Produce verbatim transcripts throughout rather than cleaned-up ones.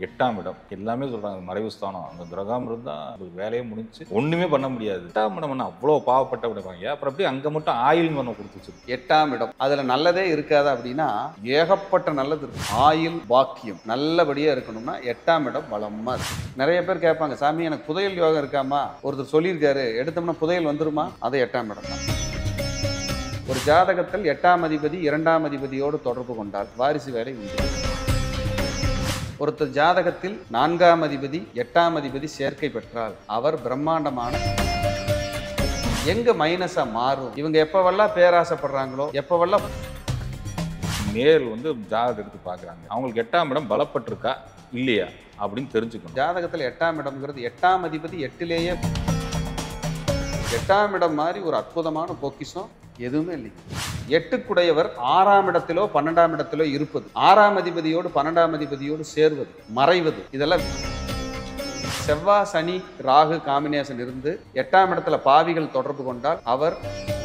எட்டாம் இடம் எல்லாமே சொல்றாங்க மறைவு ஸ்தானம். அந்த கிரகம் இருந்தா வேலையே முடிஞ்சு ஒண்ணுமே பண்ண முடியாது. எட்டாம் இடம் என்ன அவ்வளோ பாவப்பட்ட விடுவாங்க. அப்புறம் எப்படி அங்க மட்டும் ஆயில் மண்ணை கொடுத்துச்சு. எட்டாம் இடம் அதுல நல்லதே இருக்காது அப்படின்னா ஏகப்பட்ட நல்லது இருக்கு. ஆயில் பாக்கியம் நல்லபடியா இருக்கணும்னா எட்டாம் இடம் பலமா இருக்கு. நிறைய பேர் கேட்பாங்க, சாமி எனக்கு புதையல் யோகம் இருக்காமா? ஒருத்தர் சொல்லியிருக்காரு, எடுத்தோம்னா புதையல் வந்துருமா? அது எட்டாம் இடம் தான். ஒரு ஜாதகத்தில் எட்டாம் அதிபதி இரண்டாம் அதிபதியோடு தொடர்பு கொண்டால் வாரிசு வேலை உண்டு. ஒருத்தர் ஜாதகத்தில் நான்காம் அதிபதி எட்டாம் அதிபதி சேர்க்கை பெற்றால் அவர் பிரம்மாண்டமான எங்க மைனஸா மாறும். இவங்க எப்பவெல்லாம் பேராசைப்படுறாங்களோ, எப்பவெல்லாம் நேர் வந்து ஜாதகம் எடுத்து பார்க்குறாங்க, அவங்களுக்கு எட்டாம் இடம் பலப்பட்டிருக்கா இல்லையா அப்படின்னு தெரிஞ்சுக்கணும். ஜாதகத்தில் எட்டாம் இடம்ங்கிறது எட்டாம் அதிபதி எட்டிலேயே. எட்டாம் இடம் மாதிரி ஒரு அற்புதமான பொக்கிஷம் எதுவுமே இல்லை. எட்டுக்குடையவர் ஆறாம் இடத்திலோ பன்னெண்டாம் இடத்திலோ இருப்பது, ஆறாம் அதிபதியோடு பன்னெண்டாம் அதிபதியோடு சேர்வது, மறைவது, இதெல்லாம் செவ்வாய் சனி ராகு காம்பினேஷன் இருந்து எட்டாம் இடத்துல பாவிகள் தொடர்பு கொண்டால் அவர்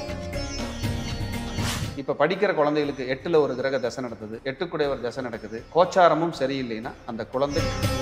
இப்ப படிக்கிற குழந்தைகளுக்கு எட்டுல ஒரு கிரக தசை நடக்குது, எட்டுக்குடையவர் தசை நடக்குது, கோச்சாரமும் சரியில்லைன்னா அந்த குழந்தை.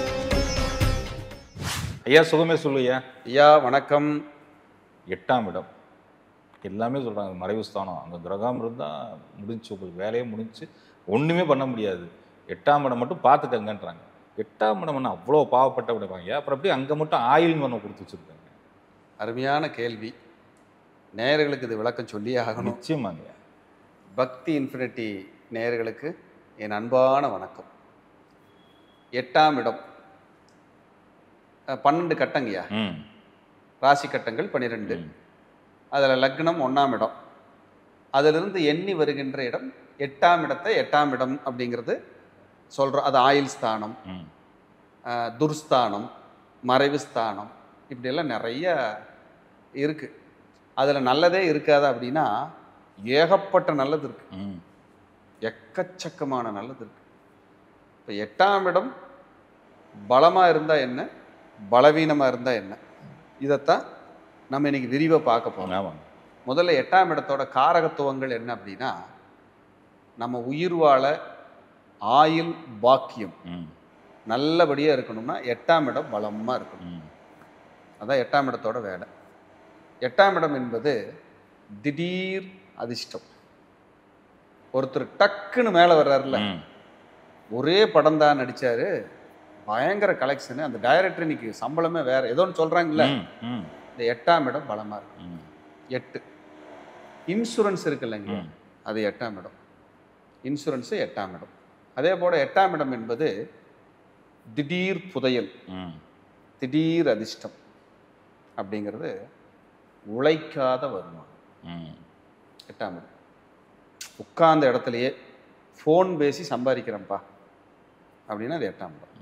ஐயா சுகமே சொல்லுயா. ஐயா வணக்கம். எட்டாம் இடம் எல்லாமே சொல்றாங்க மறைவு ஸ்தானம். அந்த கிரகம் இருந்தா முடிஞ்சு, உங்களுக்கு வேலையே முடிஞ்சு ஒண்ணுமே பண்ண முடியாது. எட்டாம் இடம் மட்டும் பார்த்துக்கங்கன்றாங்க. எட்டாம் இடம் என்ன அவ்வளோ பாவப்பட்ட விடுவாங்க. அப்புறம் எப்படி அங்கே மட்டும் ஆயில் மண்ணை கொடுத்து வச்சுருக்காங்க. அருமையான கேள்வி. நேயர்களுக்கு இது விளக்கம் சொல்லியே ஆகணும். நிச்சயமாங்க. பக்தி இன்ஃபினிட்டி நேயர்களுக்கு என் அன்பான வணக்கம். எட்டாம் இடம் பன்னெண்டு கட்டங்கய்யா. ராசி கட்டங்கள் பன்னிரெண்டு. அதில் லக்னம் ஒன்றாம் இடம். அதிலிருந்து எண்ணி வருகின்ற இடம் எட்டாம் இடத்தை எட்டாம் இடம் அப்படிங்கிறது சொல்கிறோம். அது ஆயில் ஸ்தானம், துர்ஸ்தானம், மறைவு ஸ்தானம், இப்படியெல்லாம் நிறைய இருக்குது. அதில் நல்லதே இருக்காது அப்படின்னா ஏகப்பட்ட நல்லது இருக்கு, எக்கச்சக்கமான நல்லது இருக்கு. இப்போ எட்டாம் இடம் பலமாக இருந்தால் என்ன, பலவீனமாக இருந்தால் என்ன, இதைத்தான் நம்ம இன்னைக்கு விரிவாக பார்க்க போகிறோம். முதல்ல எட்டாம் இடத்தோட காரகத்துவங்கள் என்ன அப்படின்னா, நம்ம உயிர் வாழ ஆயுள் பாக்கியம் நல்லபடியாக இருக்கணும்னா எட்டாம் இடம் பலமாக இருக்கணும். அதான் எட்டாம் இடத்தோட வேலை. எட்டாம் இடம் என்பது திடீர் அதிர்ஷ்டம். ஒருத்தர் டக்குன்னு மேலே வர்றாருல, ஒரே படம் தான் நடித்தார், பயங்கர கலெக்ஷனு, அந்த டைரக்டர் இன்னைக்கு சம்பளமே வேற ஏதோன்னு சொல்கிறாங்கல்ல, இந்த எட்டாம் இடம் பலமாக இருக்கு. எட்டு இன்சூரன்ஸ் இருக்கு இல்லைங்க, அது எட்டாம் இடம். இன்சூரன்ஸு எட்டாம் இடம். அதே போல் எட்டாம் இடம் என்பது திடீர் புதையல், திடீர் அதிர்ஷ்டம் அப்படிங்கிறது உழைக்காத வருமானம். எட்டாம் இடம் உட்கார்ந்த இடத்துலையே ஃபோன் பேசி சம்பாதிக்கிறேன்ப்பா அப்படின்னா அது எட்டாம் இடம்.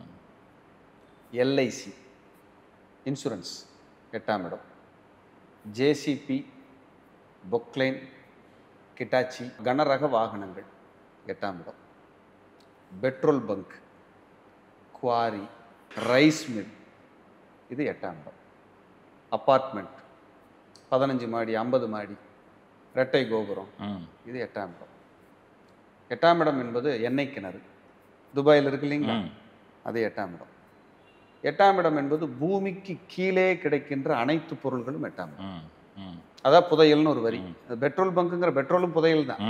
எல்ஐசி இன்சூரன்ஸ் எட்டாம் இடம். ஜேசிபி, பொக்லைன், கிட்டாச்சி கனரக வாகனங்கள் எட்டாம் இடம். Petrol bunk, quarry, rice mill, இது எட்டாம் இடம். அப்பார்ட்மெண்ட் பதினஞ்சு மாடி ஐம்பது மாடி இரட்டை கோபுரம், இது எட்டாம் இடம். எட்டாம் இடம் என்பது எண்ணெய் கிணறு துபாயில் இருக்கு இல்லைங்களா, அது எட்டாம் இடம். எட்டாம் இடம் என்பது பூமிக்கு கீழே கிடைக்கின்ற அனைத்து பொருள்களும் எட்டாம் இடம். அதான் புதையல்னு ஒரு வரி. பெட்ரோல் பங்குங்கிற பெட்ரோலும் புதையல் தான்.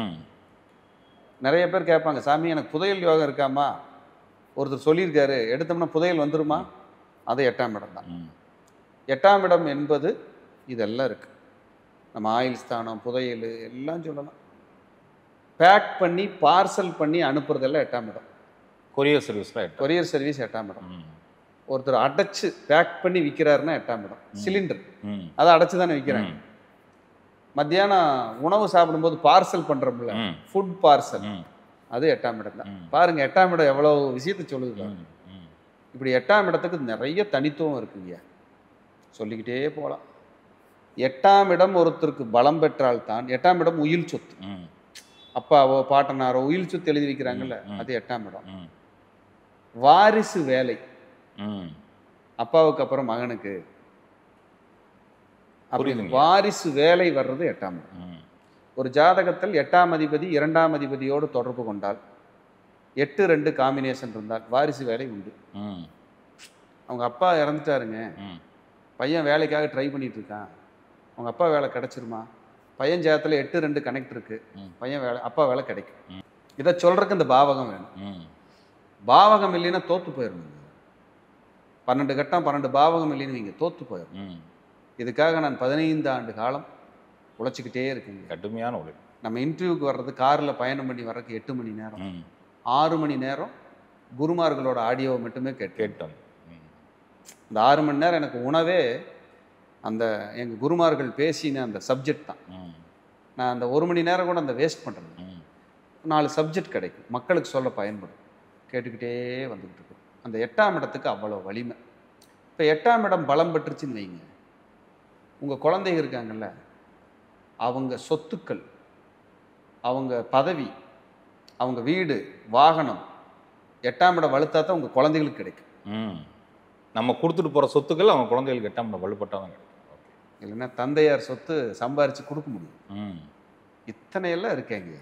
நிறைய பேர் கேட்பாங்க, சாமி எனக்கு புதையல் யோகம் இருக்காமா? ஒருத்தர் சொல்லியிருக்காரு, எடுத்தோம்னா புதையல் வந்துருமா? அது எட்டாம் இடம் தான். எட்டாம் இடம் என்பது இதெல்லாம் இருக்கு. நம்ம ஆயில் ஸ்தானம், புதையல் எல்லாம் சொல்லலாம். பேக் பண்ணி பார்சல் பண்ணி அனுப்புறதெல்லாம் எட்டாம் இடம். கொரியர் சர்வீஸ் கொரியர் சர்வீஸ் எட்டாம் இடம். ஒருத்தர் அடைச்சு பேக் பண்ணி விற்கிறாருன்னா எட்டாம் இடம். சிலிண்டர் அதை அடைச்சு தானே விற்கிறாங்க. மத்தியானம் உணவு சாப்பிடும்போது பார்சல் பண்றோம்ல, ஃபுட் பார்சல், அது எட்டாம் இடம் தான். பாருங்க எட்டாம் இடம் எவ்வளவு விஷயத்தை சொல்லுது. இப்படி எட்டாம் இடத்துக்கு நிறைய தனித்துவம் இருக்குங்க, சொல்லிக்கிட்டே போகலாம். எட்டாம் இடம் ஒருத்தருக்கு பலம் பெற்றால் தான், எட்டாம் இடம் உயில் சொத்து, அப்பாவோ பாட்டனாரோ உயில் சொத்து எழுதி வைக்கிறாங்கல்ல, அது எட்டாம் இடம். வாரிசு வேலை, அப்பாவுக்கு அப்புறம் மகனுக்கு அப்படின்னு வாரிசு வேலை வர்றது எட்டாம் இடம். ஒரு ஜாதகத்தில் எட்டாம் அதிபதி இரண்டாம் அதிபதியோடு தொடர்பு கொண்டால் எட்டு ரெண்டு காம்பினேஷன் இருந்தால் வாரிசு வேலை உண்டு. ம் அவங்க அப்பா இறந்துட்டாருங்க, ம் பையன் வேலைக்காக ட்ரை பண்ணிட்டு இருக்கான், அவங்க அப்பா வேலை கிடைச்சிருமா? பையன் ஜாதத்தில் எட்டு ரெண்டு கனெக்ட் இருக்கு, ம். பையன் வேலை அப்பா வேலை கிடைக்கும். இதை சொல்றதுக்கு இந்த பாவகம் வேணும். ம் பாவகம் இல்லைன்னா தோத்து போயிடணும். பன்னெண்டு கட்டம் பன்னெண்டு பாவகம் இல்லைன்னு நீங்கள் தோத்து போயிடும். ம் இதுக்காக நான் பதினைந்து ஆண்டு காலம் உழைச்சிக்கிட்டே இருக்குங்க. கடுமையான உழைப்பு. நம்ம இன்டர்வியூக்கு வர்றது காரில் பயணம் பண்ணி வர்றதுக்கு எட்டு மணி நேரம், ம் ஆறு மணி நேரம் குருமார்களோட ஆடியோவை மட்டுமே கேட்டு கேட்டோம். ம் இந்த ஆறு மணி நேரம் எனக்கு உணவே அந்த எங்கள் குருமார்கள் பேசின அந்த சப்ஜெக்ட் தான். ம் நான் அந்த ஒரு மணி நேரம் கூட அந்த வேஸ்ட் பண்ணுறேன். ம் நாலு சப்ஜெக்ட் கிடைக்கும், மக்களுக்கு சொல்ல பயன்படும், கேட்டுக்கிட்டே வந்துக்கிட்டு இருக்கும். அந்த எட்டாம் இடத்துக்கு அவ்வளோ வலிமை. இப்போ எட்டாம் இடம் பலம் பெற்றுச்சுன்னு வைங்க, உங்கள் குழந்தைங்க இருக்காங்கல்ல, அவங்க சொத்துக்கள், அவங்க பதவி, அவங்க வீடு வாகனம் எட்டாம் இடம் வலுத்தா தான் உங்கள் குழந்தைகளுக்கு கிடைக்கும். ம் நம்ம கொடுத்துட்டு போகிற சொத்துக்கள் அவங்க குழந்தைகளுக்கு எட்டாம் இடம் வலுப்பட்டால் தான் கிடைக்கும். இல்லைன்னா தந்தையார் சொத்து சம்பாரித்து கொடுக்க முடியும். ம் இத்தனையெல்லாம் இருக்கேங்க.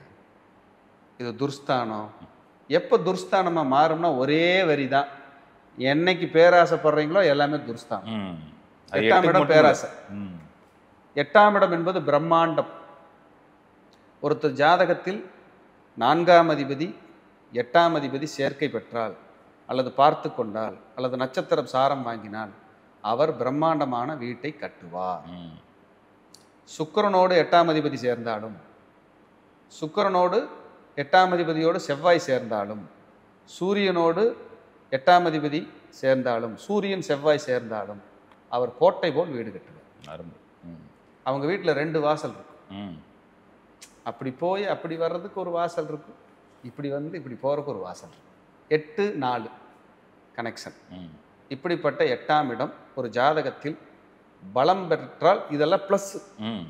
இது துர்ஸ்தானம். எப்போ துர்ஸ்தானமாக மாறும்னா ஒரே வரி தான், என்னைக்கு பேராசைப்படுறீங்களோ எல்லாமே துர்ஸ்தானம். ம் அது எட்டாம் எட்டுக்கு இடம் மட்டும் இல்ல. பேராசை. ம் எட்டாம் இடம் என்பது பிரம்மாண்டம். ஒருத்தர் ஜாதகத்தில் நான்காம் அதிபதி எட்டாம் அதிபதி சேர்க்கை பெற்றால் அல்லது பார்த்து கொண்டால் அல்லது நட்சத்திரம் சாரம் வாங்கினால் அவர் பிரம்மாண்டமான வீட்டை கட்டுவார். ம் சுக்கிரனோடு எட்டாம் அதிபதி சேர்ந்தாலும், சுக்கிரனோடு எட்டாம் அதிபதியோடு செவ்வாய் சேர்ந்தாலும், சூரியனோடு எட்டாம் அதிபதி சேர்ந்தாலும், சூரியன் செவ்வாய் சேர்ந்தாலும் அவர் கோட்டை போல் வீடு கட்டுவார். அருமை. ம் அவங்க வீட்டில் ரெண்டு வாசல் இருக்கும். ம் அப்படி போய் அப்படி வர்றதுக்கு ஒரு வாசல் இருக்கும், இப்படி வந்து இப்படி போகிறதுக்கு ஒரு வாசல் இருக்கும். எட்டு நாலு கனெக்ஷன். ம் இப்படிப்பட்ட எட்டாம் இடம் ஒரு ஜாதகத்தில் பலம் பெற்றால் இதெல்லாம் ப்ளஸ். ம்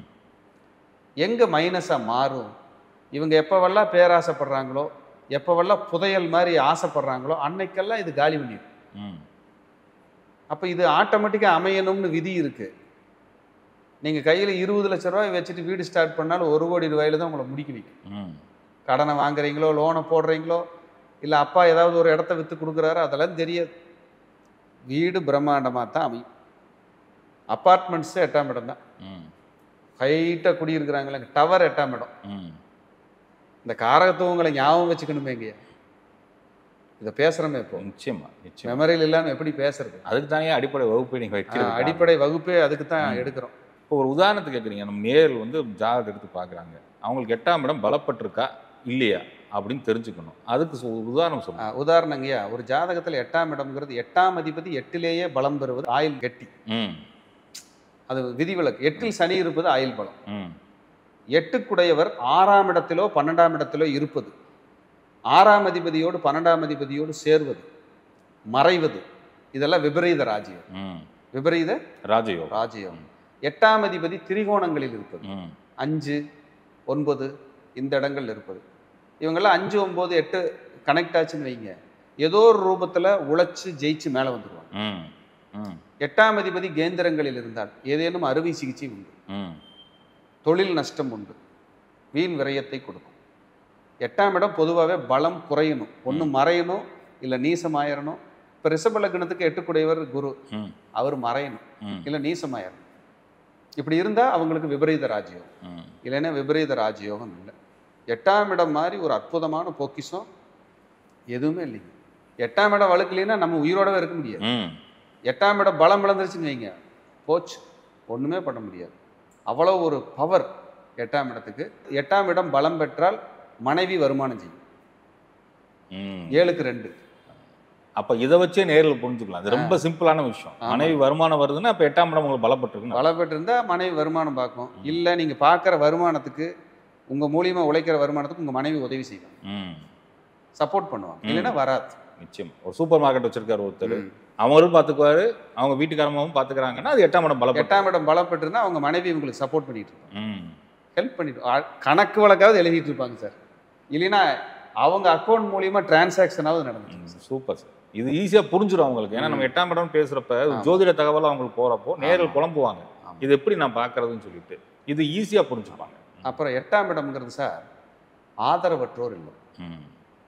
எங்கே மைனஸாக மாறும், இவங்க எப்போவெல்லாம் பேராசைப்படுறாங்களோ, எப்போவெல்லாம் புதையல் மாதிரி ஆசைப்படுறாங்களோ அன்னைக்கெல்லாம் இது காலி பண்ணிடும். ம் அப்போ இது ஆட்டோமேட்டிக்காக அமையணும்னு விதி இருக்குது. நீங்கள் கையில் இருபது லட்ச ரூபாய் வச்சுட்டு வீடு ஸ்டார்ட் பண்ணாலும் ஒரு கோடி ரூபாயில தான் உங்களை முடிக்க வைக்கும். ம் கடனை வாங்குறீங்களோ, லோனை போடுறீங்களோ, இல்லை அப்பா ஏதாவது ஒரு இடத்த விற்று கொடுக்குறாரு, அதெல்லாம் தெரியாது. வீடு பிரம்மாண்டமாக தான் அமையும். அப்பார்ட்மெண்ட்ஸு எட்டாம் இடம் தான். ம் ஹைட்டாக குடியிருக்கிறாங்களே, டவர் எட்டாம் இடம். ம் இந்த காரகத்துவங்களை ஞாபகம் வச்சுக்கணுமே. இங்கே இதை பேசுகிறோமே இப்போ, நிச்சயமா நிச்சயம். மெமரியில் இல்லாமல் எப்படி பேசுறது? அதுக்கு தானே அடிப்படை வகுப்பை நீங்கள் வைக்கிறது. அடிப்படை வகுப்பே அதுக்கு தான் எடுக்கிறோம். இப்போ ஒரு உதாரணத்துக்கு கேட்குறீங்க, நம்ம நேரில் வந்து ஜாதகம் எடுத்து பார்க்குறாங்க, அவங்களுக்கு எட்டாம் இடம் பலப்பட்டிருக்கா இல்லையா அப்படின்னு தெரிஞ்சுக்கணும். அதுக்கு சொ- ஒரு உதாரணம் சொல்லுங்கள். உதாரணங்கய்யா, ஒரு ஜாதகத்தில் எட்டாம் இடம்ங்கிறது எட்டாம் அதிபதி எட்டிலேயே பலம் பெறுவது ஆயுள் கெட்டி. ம் அது விதிவிலக்கு. எட்டில் சனி இருப்பது ஆயுள் பலம். ம் எட்டுக்குடையவர் ஆறாம் இடத்திலோ பன்னெண்டாம் இடத்திலோ இருப்பது, ஆறாம் அதிபதியோடு பன்னெண்டாம் அதிபதியோடு சேர்வது, மறைவது, இதெல்லாம் விபரீத ராஜ்யம். ம் விபரீத ராஜயோகம். ராஜ்யம். எட்டாம் அதிபதி திரிகோணங்களில் இருப்பது, ம் அஞ்சு ஒன்பது இந்த இடங்கள் இருப்பது. இவங்கெல்லாம் அஞ்சு ஒன்பது எட்டு கனெக்ட் ஆச்சுன்னு வைங்க, ஏதோ ஒரு ரூபத்தில் உழைச்சி ஜெயிச்சு மேலே வந்துடுவாங்க. ம் ம் எட்டாம் அதிபதி கேந்திரங்களில் இருந்தால் ஏதேனும் அறுவை சிகிச்சை உண்டு, ம் தொழில் நஷ்டம் உண்டு, வீண் விரயத்தை கொடுக்கும். எட்டாம் இடம் பொதுவாகவே பலம் குறையணும், ஒன்று மறையணும் இல்லை நீசமாயிரணும். இப்போ ரிஷப லக்னத்துக்கு எட்டுக்குடையவர் குரு, ம் அவர் மறையணும் ம் இல்லை நீசமாயிரணும். இப்படி இருந்தால் அவங்களுக்கு விபரீத ராஜயோகம், ம் இல்லைன்னா விபரீத ராஜயோகம் இல்லை. எட்டாம் இடம் மாதிரி ஒரு அற்புதமான பொக்கிஷம் எதுவுமே இல்லைங்க. எட்டாம் இடம் வழுக்கலைன்னா நம்ம உயிரோடவே இருக்க முடியாது. ம் எட்டாம் இடம் பலம் விளந்துருச்சுன்னு வைங்க, போச்சு, ஒன்றுமே பண்ண முடியாது. அவ்வளோ ஒரு பவர் எட்டாம் இடத்துக்கு. எட்டாம் இடம் பலம் பெற்றால் மனைவி வருமானம் செய்யும். ம் ஏழுக்கு ரெண்டு. அப்போ இதை வச்சே நேரில் புரிஞ்சுக்கலாம். அது ரொம்ப சிம்பிளான விஷயம். ஆமா. மனைவி வருமானம் வருதுன்னா அப்போ எட்டாம் இடம் உங்களுக்கு பலப்பட்டிருக்குன்னு பலம் பெற்றிருந்தால் மனைவி வருமானம் பார்க்கும். இல்லை நீங்கள் பார்க்குற வருமானத்துக்கு, உங்கள் மூலியமாக உழைக்கிற வருமானத்துக்கு உங்கள் மனைவி உதவி செய்வாங்க, ம் சப்போர்ட் பண்ணுவாங்க. ம். இல்லைன்னா வராது. நிச்சயம். ஒரு சூப்பர் மார்க்கெட் வச்சிருக்காரு ஒருத்தர், ம். அவரும் பார்த்துக்குவாரு, அவங்க வீட்டுக்காரமாவும் பார்த்துக்கிறாங்கன்னா அது எட்டாம் இடம் பலப்பட்டு. எட்டாம் இடம் பலம் பெற்றிருந்தா அவங்க மனைவி உங்களுக்கு சப்போர்ட் பண்ணிட்டு இருப்பாங்க, ம் ஹெல்ப் பண்ணிட்டு, ஆ- கணக்கு வழக்காவது எழுதிட்டு இருப்பாங்க சார். இல்லைன்னா அவங்க அக்கௌண்ட் மூலியமா டிரான்சாக்ஷனாவது நடந்துச்சு. ம், சூப்பர் சார். இது ஈஸியாக புரிஞ்சிடும் அவங்களுக்கு. ஏன்னா நம்ம எட்டாம் இடம் பேசுகிறப்ப ஜோதிட தகவல் அவங்களுக்கு போகிறப்போ நேரில் குழம்புவாங்க, ஆமா. இது எப்படி நான் பார்க்கறதுன்னு சொல்லிட்டு. இது ஈஸியாக புரிஞ்சுப்பாங்க. அப்புறம் எட்டாம் இடம்ங்கிறது சார் ஆதரவற்றோர் இல்லை. ம்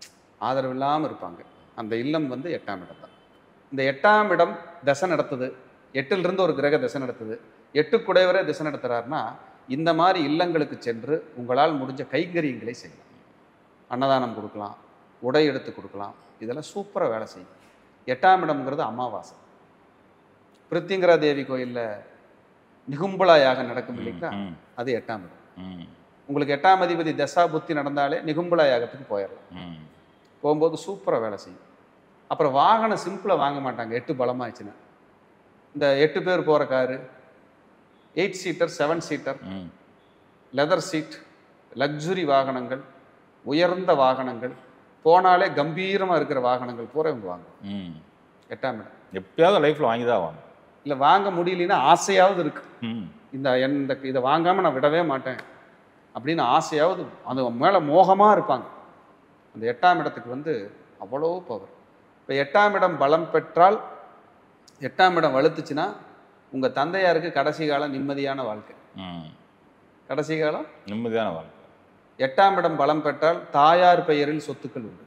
ஆதரவு இல்லாமல் இருப்பாங்க. அந்த இல்லம் வந்து எட்டாம் இடம் தான். இந்த எட்டாம் இடம் தசை நடத்துது, எட்டிலிருந்து ஒரு கிரக தசை நடத்துது, எட்டு குடைவரே திசை நடத்துகிறாருன்னா இந்த மாதிரி இல்லங்களுக்கு சென்று உங்களால் முடிஞ்ச கைங்கரியங்களை செய்யலாம். அன்னதானம் கொடுக்கலாம், உடை எடுத்து கொடுக்கலாம், இதெல்லாம் சூப்பராக வேலை செய்யும். எட்டாம் இடம்ங்கிறது அமாவாசை. பிருத்திங்கரா தேவி கோயிலில் நிகும்பலா யாகம் நடக்கும் இல்லைங்களா, அது எட்டாம் இடம். உங்களுக்கு எட்டாம் அதிபதி தசா புத்தி நடந்தாலே நிகும்பலா யாகத்துக்கு போயிடலாம். போகும்போது சூப்பராக வேலை செய்யும். அப்புறம் வாகனம் சிம்பிளாக வாங்க மாட்டாங்க எட்டு பலமாயிடுச்சுன்னா. இந்த எட்டு பேர் போகிற car, eight seater, seven seater, leather seat, luxury வாகனங்கள், உயர்ந்த வாகனங்கள், போனாலே கம்பீரமாக இருக்கிற வாகனங்கள் பூரா இவங்க வாங்க. எட்டாம் இடம் எப்பயாவது லைஃப்பில் வாங்கி தான் வாங்க. இல்லை வாங்க முடியலன்னா ஆசையாவது இருக்கு, இந்த எந்த இதை வாங்காமல் நான் விடவே மாட்டேன் அப்படின்னு ஆசையாவது அது மேலே மோகமாக இருப்பாங்க. அந்த எட்டாம் இடத்துக்கு வந்து அவ்வளோ பவர். இப்போ எட்டாம் இடம் பலம் பெற்றால், எட்டாம் இடம் வலுத்துச்சுன்னா உங்கள் தந்தையாருக்கு கடைசி காலம் நிம்மதியான வாழ்க்கை. கடைசி காலம் நிம்மதியான வாழ்க்கை. எட்டாம் இடம் பலம் பெற்றால் தாயார் பெயரில் சொத்துக்கள் உண்டு.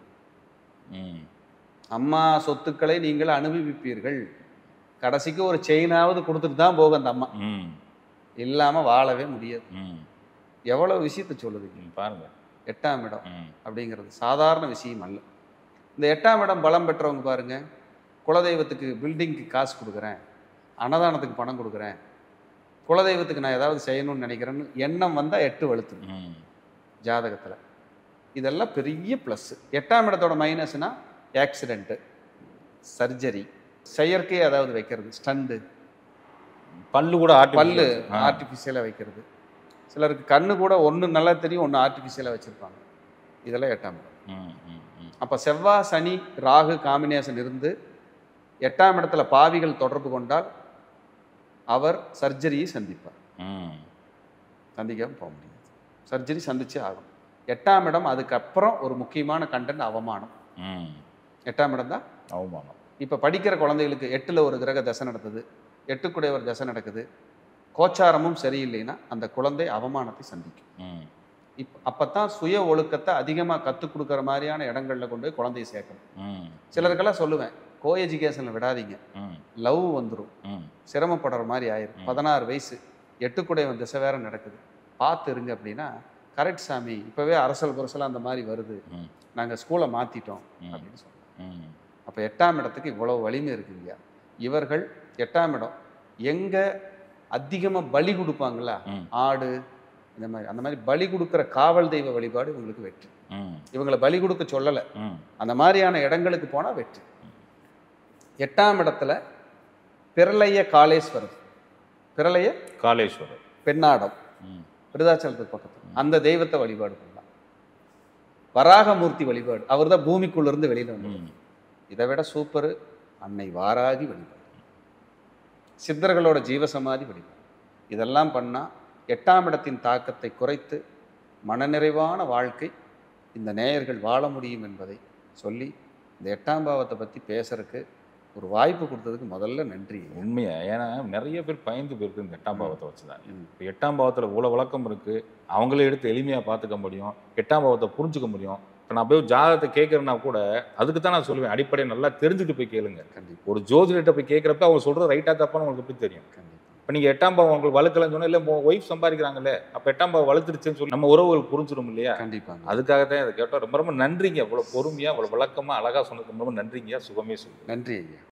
அம்மா சொத்துக்களை நீங்கள் அனுபவிப்பீர்கள். கடைசிக்கு ஒரு செயினாவது கொடுத்துட்டு தான் போகும் அந்த அம்மா, இல்லாமல் வாழவே முடியாது. எவ்வளோ விஷயத்தை சொல்லுது பாருங்க. எட்டாம் இடம் அப்படிங்கிறது சாதாரண விஷயம் அல்ல. இந்த எட்டாம் இடம் பலம் பெற்றவங்க பாருங்க, குலதெய்வத்துக்கு பில்டிங்க்கு காசு கொடுக்குறேன், அன்னதானத்துக்கு பணம் கொடுக்குறேன், குலதெய்வத்துக்கு நான் ஏதாவது செய்யணும்னு நினைக்கிறேன்னு எண்ணம் வந்தால் எட்டு வலுத்து ஜாதகத்தில். இதெல்லாம் பெரிய ப்ளஸ்ஸு. எட்டாம் இடத்தோட மைனஸ்னா ஆக்சிடெண்ட்டு, சர்ஜரி, செயற்கை அதாவது வைக்கிறது, ஸ்டண்டு, பல்லு கூட பல்லு ஆர்டிஃபிஷியலாக வைக்கிறது, சிலருக்கு கண்ணு கூட ஒன்று நல்லா தெரியும், ஒன்று ஆர்டிஃபிஷியலாக வச்சுருப்பாங்க. இதெல்லாம் எட்டாம் இடம். அப்போ செவ்வாய் சனி ராகு காம்பினேஷன் இருந்து எட்டாம் இடத்துல பாவிகள் தொடர்பு கொண்டால் அவர் சர்ஜரியை சந்திப்பார். சந்திக்காமல் போக முடியாது, சர்ஜரி சந்திச்சே ஆகும். எட்டாம் இடம் அதுக்கப்புறம் ஒரு முக்கியமான கண்டென்ட் அவமானம். எட்டாம் இடம் தான் அவமானம். இப்போ படிக்கிற குழந்தைகளுக்கு எட்டில் ஒரு கிரக தசை நடத்துது, எட்டுக்குடைய ஒரு தசை நடக்குது, கோச்சாரமும் சரியில்லைன்னா அந்த குழந்தை அவமானத்தை சந்திக்கும். இப் அப்போ தான் சுய ஒழுக்கத்தை அதிகமாக கற்றுக் கொடுக்குற மாதிரியான இடங்களில் கொண்டு போய் குழந்தைய சேர்க்கணும். சிலருக்கெல்லாம் சொல்லுவேன், கோ எஜுகேஷனில் விடாதீங்க, லவ் வந்துடும், சிரமப்படுற மாதிரி ஆயிரும். பதினாறு வயசு எட்டுக்குடையவன் திசை வேற நடக்குது, பார்த்து இருங்க அப்படின்னா, கரெக்ட் சாமி இப்போவே அரசல் புரசலாக அந்த மாதிரி வருது, நாங்கள் ஸ்கூலை மாற்றிட்டோம் அப்படின்னு சொல்லுவோம். அப்போ எட்டாம் இடத்துக்கு இவ்வளோ வலிமை இருக்குங்க. இவர்கள் எட்டாம் இடம் எங்கே அதிகமாக பலி கொடுப்பாங்களா, ஆடு இந்த மாதிரி, அந்த மாதிரி பலி கொடுக்குற காவல் தெய்வ வழிபாடு இவங்களுக்கு வெற்றி. இவங்களை பலி கொடுக்க சொல்லலை, அந்த மாதிரியான இடங்களுக்கு போனால் வெற்றி. எட்டாம் இடத்துல பிரளய காளேஸ்வரர், பிரளய காளேஸ்வரர் பெண்ணாடம், விருதாச்சலத்துக்கு பக்கத்தில், அந்த தெய்வத்தை வழிபாடு பண்ணலாம். வராகமூர்த்தி வழிபாடு, அவர் தான் பூமிக்குள்ள இருந்து வெளியில வந்து. இதை விட சூப்பரு அன்னை வாராகி வழிபாடு, சித்தர்களோட ஜீவசமாதி வழிபாடு. இதெல்லாம் பண்ணால் எட்டாம் இடத்தின் தாக்கத்தை குறைத்து மனநிறைவான வாழ்க்கை இந்த நேயர்கள் வாழ முடியும் என்பதை சொல்லி இந்த எட்டாம் பாவத்தை பற்றி பேசுறதுக்கு ஒரு வாய்ப்பு கொடுத்ததுக்கு முதல்ல நன்றி. உண்மையா, ஏன்னா நிறைய பேர் பயந்து போயிருக்கு இந்த எட்டாம் பாவத்தை வச்சுதான். இப்போ எட்டாம் பாவத்தில் இவ்வளோ விளக்கம் இருக்குது, அவங்களே எடுத்து எளிமையாக பார்த்துக்க முடியும், எட்டாம் பாவத்தை புரிஞ்சுக்க முடியும். இப்போ நான் போய் ஜாதகத்தை கேட்குறேன்னா கூட அதுக்கு தான் நான் சொல்லுவேன், அடிப்படையை நல்லா தெரிஞ்சுட்டு போய் கேளுங்க. கண்டிப்பாக ஒரு ஜோதிடத்தை போய் கேட்குறப்ப அவங்க சொல்கிறது ரைட்டாக தப்பான்னு உங்களுக்கு எப்படி தெரியும்? கண்டிப்பாக. இப்போ நீங்கள் எட்டாம் பாவம் உங்களுக்கு வளர்க்கலன்னு சொன்னால், இல்லை ஒய்ஃப் சம்பாதிக்கிறாங்கல்ல, அப்போ எட்டாம் பாவம் வளர்த்துருச்சுன்னு சொல்லி நம்ம உறவுகள் புரிஞ்சிடும் இல்லையா? கண்டிப்பாக. அதுக்காகத்தான் இதை கேட்டோம். ரொம்ப ரொம்ப நன்றிங்க, இவ்வளோ பொறுமையாக இவ்வளோ விளக்கமாக அழகாக சொன்னதுக்கு ரொம்ப ரொம்ப நன்றிங்க. சுகமே சொல்லு. நன்றி ஐயா.